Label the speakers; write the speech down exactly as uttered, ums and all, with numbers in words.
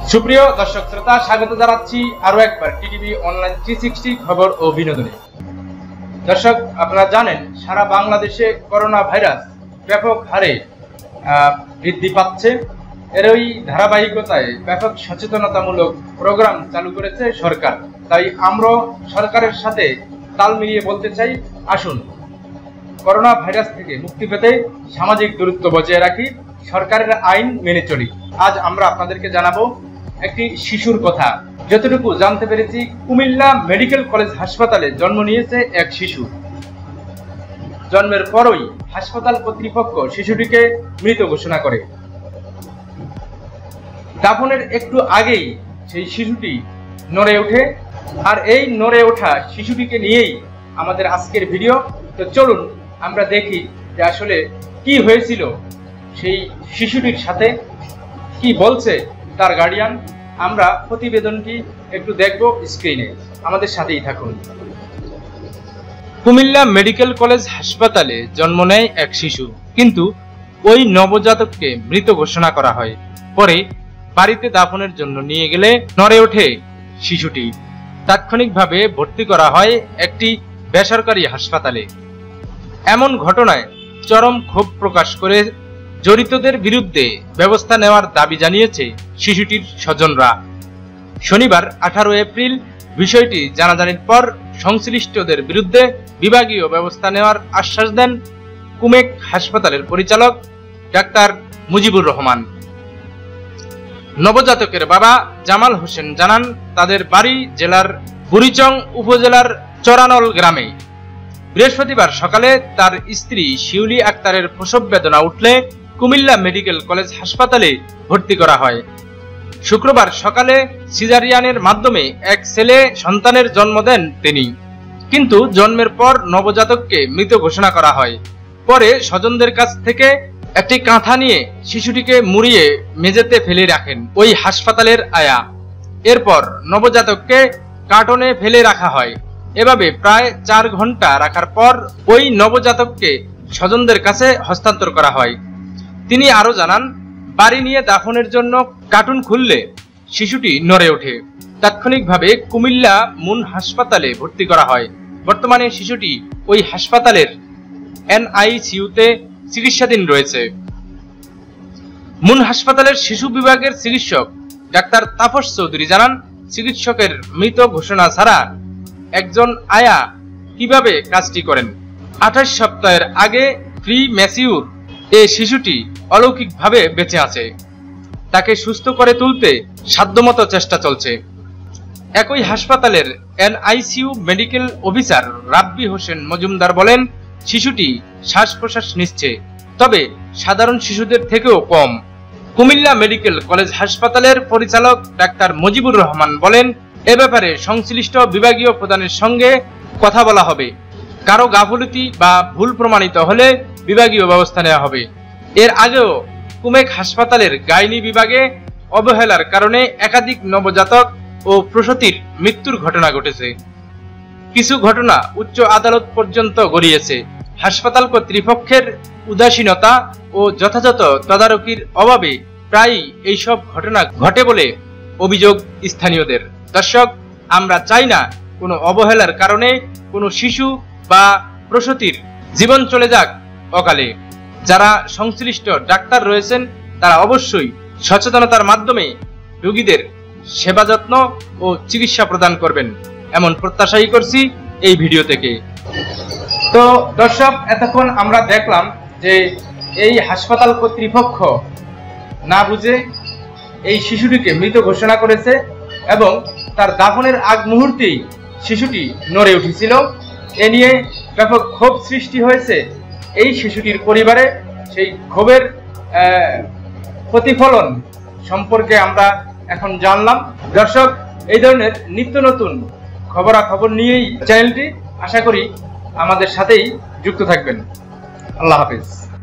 Speaker 1: সুপ্রিয় দর্শক শ্রোতা, স্বাগত জানাচ্ছি আরো একবার টিটিভি অনলাইন থ্রি সিক্সটি খবর ও বিনোদনে। দর্শক, আপনারা জানেন সারা বাংলাদেশে করোনা ভাইরাস ব্যাপক হারে বৃদ্ধি পাচ্ছে। এরই ধারাবাহিকতায় ব্যাপক সচেতনতামূলক প্রোগ্রাম চালু করেছে সরকার। তাই আমরা সরকারের সাথে তাল মিলিয়ে বলতে চাই, আসুন করোনা ভাইরাস থেকে মুক্তি পেতে সামাজিক দূরত্ব বজায় রাখি, সরকারের আইন মেনে চলি। আজ আমরা আপনাদেরকে জানাবো একটি শিশুর কথা। যতটুকু জানতে পেরেছি, কুমিল্লা মেডিকেল কলেজ হাসপাতালে জন্ম নিয়েছে এক শিশু। জন্মের পরই হাসপাতাল কর্তৃপক্ষ শিশুটিকে মৃত ঘোষণা করে। দাফনের একটু আগেই সেই শিশুটি নড়ে ওঠে, আর এই নড়ে ওঠা শিশুটিকে নিয়েই আমাদের আজকের ভিডিও। তো চলুন আমরা দেখি যে আসলে কি হয়েছিল সেই শিশুটির সাথে, কি বলছে তার গার্ডিয়ান। আমরা প্রতিবেদনটি একটু দেখব স্ক্রিনে, আমাদের সাথেই থাকুন। কুমিল্লা মেডিকেল কলেজ হাসপাতালে জন্ম নেয় এক শিশু, কিন্তু ওই নবজাতককে মৃত ঘোষণা করা হয়। পরে বাড়িতে দাফনের জন্য নিয়ে গেলে নড়ে ওঠে শিশুটি। তাৎক্ষণিকভাবে ভর্তি করা হয় একটি বেসরকারি হাসপাতালে। এমন ঘটনায় চরম ক্ষোভ প্রকাশ করে জড়িতদের বিরুদ্ধে ব্যবস্থা নেওয়ার দাবি জানিয়েছে শিশুটির স্বজনরা। শনিবার আঠারো এপ্রিল বিষয়টি জানাজানির পর সংশ্লিষ্টদের বিরুদ্ধে বিভাগীয় ব্যবস্থা নেওয়ার আশ্বাস দেন কুমেক হাসপাতালের পরিচালক ডাক্তার মুজিবুর রহমান। নবজাতকের বাবা জামাল হোসেন জানান, তাদের বাড়ি জেলার বুড়িচং উপজেলার চরানল গ্রামে। বৃহস্পতিবার সকালে তার স্ত্রী শিউলি আক্তারের প্রসব বেদনা উঠলে কুমিল্লা মেডিকেল কলেজ হাসপাতালে ভর্তি করা হয়। শুক্রবার সকালে সিজারিয়ানের মাধ্যমে এক ছেলে সন্তানের জন্ম দেন তিনি, কিন্তু জন্মের পর নবজাতককে মৃত ঘোষণা করা হয়। পরে স্বজনদের কাছ থেকে একটি কাঁথা নিয়ে শিশুটিকে মুড়িয়ে মেঝেতে ফেলে রাখেন ওই হাসপাতালের আয়া। এরপর নবজাতককে কার্টনে ফেলে রাখা হয়। এভাবে প্রায় চার ঘন্টা রাখার পর ওই নবজাতককে স্বজনদের কাছে হস্তান্তর করা হয়। তিনি আরো জানান, বাড়ি নিয়ে দাফনের জন্য কার্টুন খুললে শিশুটি নড়ে ওঠে। তাৎক্ষণিকভাবে কুমিল্লা মুন হাসপাতালে ভর্তি করা হয়। বর্তমানে শিশুটি ওই হাসপাতালের এনআইসিইউতে চিকিৎসাধীন রয়েছে। মুন হাসপাতালের শিশু বিভাগের চিকিৎসক ডাক্তার তাপস চৌধুরী জানান, চিকিৎসকের মৃত ঘোষণা ছাড়া একজন আয়া কিভাবে কাজটি করেন। আঠাশ সপ্তাহের আগে প্রি ম্যাচিউর এ শিশুটি অলৌকিকভাবে বেঁচে আছে। তাকে সুস্থ করে তুলতে সাধ্যমতো চেষ্টা চলছে। একই হাসপাতালের NICU medical officer Rabbi Hossain Majumdar বলেন, শিশুটি শ্বাস প্রশ্বাস নিচ্ছে, তবে সাধারণ শিশুদের থেকেও কম। কুমিল্লা মেডিকেল কলেজ হাসপাতালের পরিচালক ডাক্তার মুজিবুর রহমান বলেন, এ ব্যাপারে সংশ্লিষ্ট বিভাগীয় প্রধানের সঙ্গে কথা বলা হবে। কারো গাফিলতি বা ভুল প্রমাণিত হলে বিভাগীয় ব্যবস্থা নেওয়া হবে। এর আগেও কুমেক হাসপাতালের গাইনি বিভাগে অবহেলার কারণে একাধিক নবজাতক ও প্রসূতির মৃত্যুর ঘটনা ঘটেছে। কিছু ঘটনা উচ্চ আদালত পর্যন্ত গড়িয়েছে। হাসপাতাল কর্তৃপক্ষের উদাসীনতা ও যথাযথ তদারকির অভাবে প্রায়ই এইসব ঘটনা ঘটে বলে অভিযোগ স্থানীয়দের। দর্শক, আমরা চাই না কোনো অবহেলার কারণে কোনো শিশু বা প্রসূতির জীবন চলে যাক অকালে। যারা সংশ্লিষ্ট ডাক্তার রয়েছেন তারা অবশ্যই সচেতনতার মাধ্যমে রোগীদের সেবা যত্ন ও চিকিৎসা প্রদান করবেন, এমন প্রত্যাশাই করছি এই ভিডিও থেকে। তো দর্শক, এতক্ষণ আমরা দেখলাম যে এই হাসপাতাল কর্তৃপক্ষ না বুঝে এই শিশুটিকে মৃত ঘোষণা করেছে এবং তার দাফনের আগ মুহূর্তেই শিশুটি নড়ে উঠেছিল। এ নিয়ে ব্যাপক ক্ষোভ সৃষ্টি হয়েছে এই শিশুটির পরিবারে। সেই ক্ষোভের প্রতিফলন সম্পর্কে আমরা এখন জানলাম। দর্শক, এই ধরনের নিত্য নতুন খবরাখবর নিয়েই চ্যানেলটি, আশা করি আমাদের সাথেই যুক্ত থাকবেন। আল্লাহ হাফেজ।